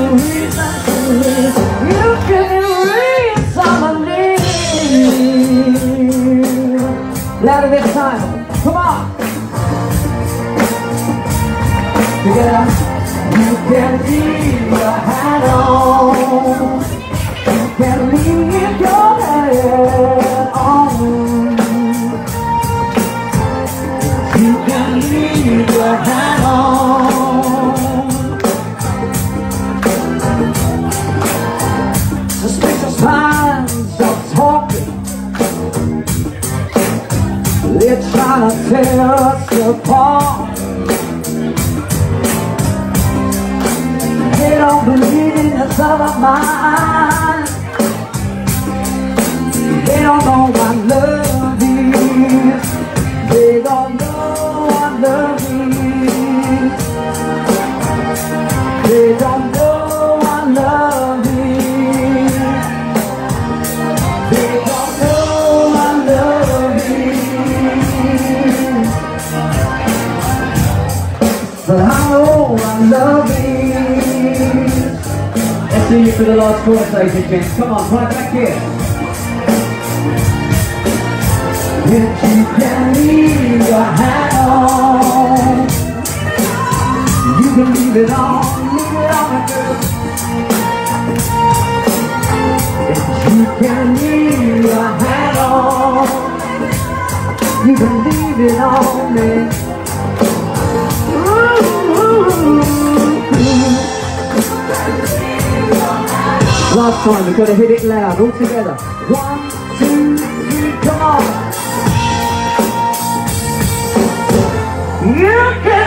reason to live. You give me reason to live. Louder this time. Come on. Together. You can leave your hat on. You can leave your hat on. You can leave your hat on. Suspicious minds are talking. They're trying to tear us apart. They don't believe in the son of mine. They don't know what love is. They don't know what love is. They don't know what love is. They don't know what love is. But I know what love is. Let's see you for the last chorus, ladies and gents. Come on, right back here. If you can leave your hat on, you can leave it on, girl. If you can leave your hat on, you can leave it on me. Last time, we've got to hit it loud, all together. 1, 2, 3, come on! You can